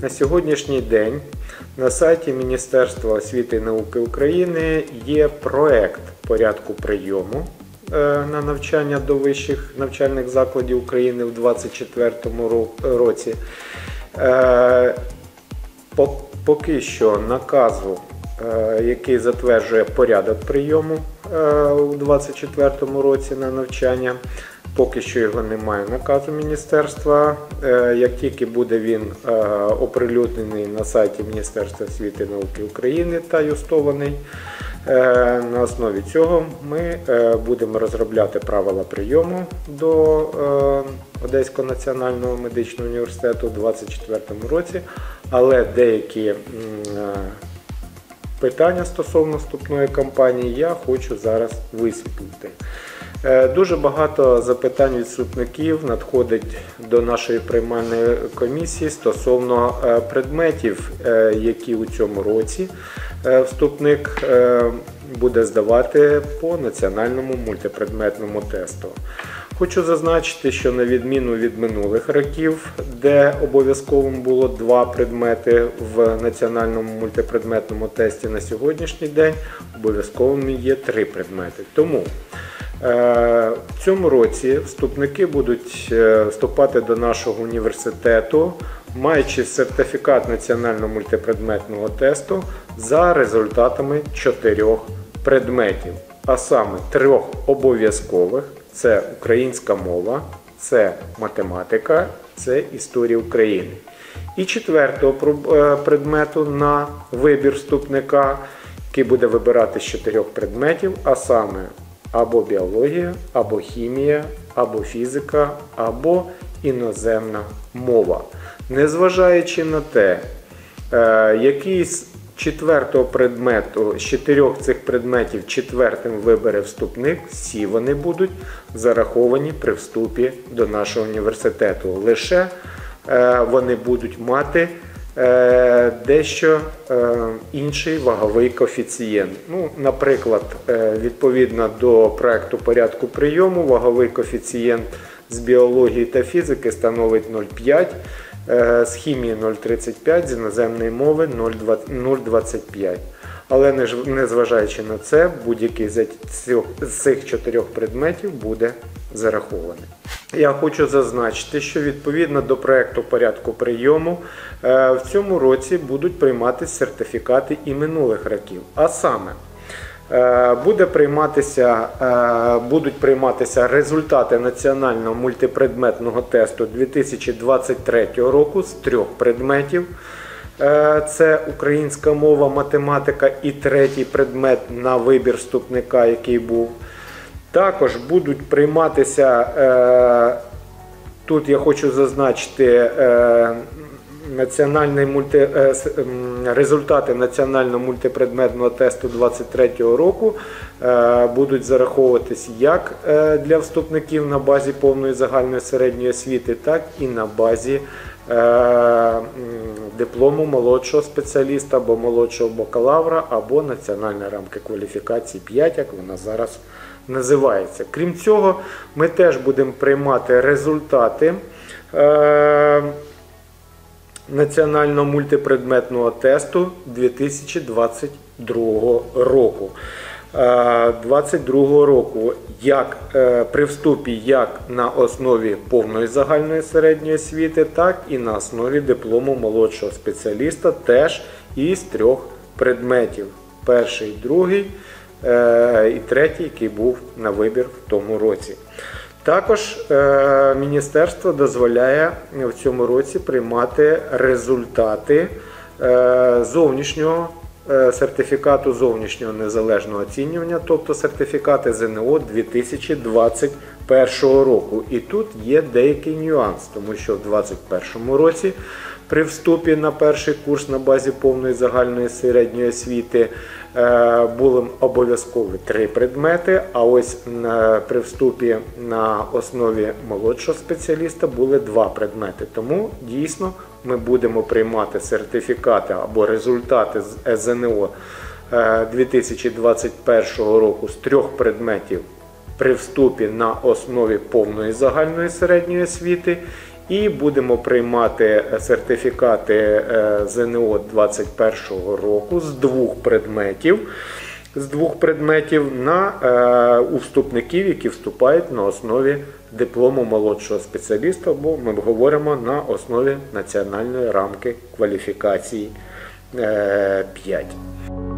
На сьогоднішній день на сайті Міністерства освіти і науки України є проект порядку прийому на навчання до вищих навчальних закладів України в 2024 році. Поки що наказу, який затверджує порядок прийому у 2024 році на навчання, поки що його немає, наказу міністерства. Як тільки буде він оприлюднений на сайті Міністерства освіти і науки України та юстований, на основі цього ми будемо розробляти правила прийому до Одеського національного медичного університету у 2024 році, але деякі питання стосовно вступної кампанії я хочу зараз висвітлити. Дуже багато запитань від вступників надходить до нашої приймальної комісії стосовно предметів, які у цьому році вступник буде здавати по національному мультипредметному тесту. Хочу зазначити, що на відміну від минулих років, де обов'язковим було 2 предмети в національному мультипредметному тесті, на сьогоднішній день обов'язковими є 3 предмети. Тому в цьому році вступники будуть вступати до нашого університету, маючи сертифікат національного мультипредметного тесту за результатами 4 предметів, а саме 3 обов'язкових. Це українська мова, це математика, це історія України. І 4-го предмету на вибір вступника, який буде вибирати з 4 предметів, а саме або біологія, або хімія, або фізика, або іноземна мова. Незважаючи на те, який з 4-го предмету, з 4 цих предметів 4-м вибере вступник, всі вони будуть зараховані при вступі до нашого університету. Лише вони будуть мати дещо інший ваговий коефіцієнт. Наприклад, відповідно до проекту порядку прийому, ваговий коефіцієнт з біології та фізики становить 0,5, з хімії 0,35, з іноземної мови 0,25. Але незважаючи на це, будь-який з цих 4 предметів буде зарахований. Я хочу зазначити, що відповідно до проекту порядку прийому в цьому році будуть прийматися сертифікати і минулих років. А саме, будуть прийматися результати національного мультипредметного тесту 2023 року з 3 предметів. Це українська мова, математика і 3-й предмет на вибір вступника, який був. Також будуть прийматися, тут я хочу зазначити, результати національного мультипредметного тесту 2023 року будуть зараховуватись як для вступників на базі повної загальної середньої освіти, так і на базі диплому молодшого спеціаліста або молодшого бакалавра, або національної рамки кваліфікації 5, як вона зараз називається. Крім цього, ми теж будемо приймати результати національного мультипредметного тесту 2022 року. 2022 року при вступі як на основі повної загальної середньої освіти, так і на основі диплому молодшого спеціаліста теж із 3 предметів. Перший, другий і третій, який був на вибір в тому році. Також міністерство дозволяє в цьому році приймати результати сертифікату зовнішнього незалежного оцінювання, тобто сертифікати ЗНО 2021 року. І тут є деякий нюанс, тому що в 2021 році при вступі на перший курс на базі повної загальної середньої освіти були обов'язкові 3 предмети, а ось при вступі на основі молодшого спеціаліста були 2 предмети. Тому дійсно ми будемо приймати сертифікати або результати з ЗНО 2021 року з 3 предметів при вступі на основі повної загальної середньої освіти І будемо приймати сертифікати ЗНО 2021 року з двох предметів у вступників, які вступають на основі диплому молодшого спеціаліста, бо ми говоримо на основі національної рамки кваліфікації 5.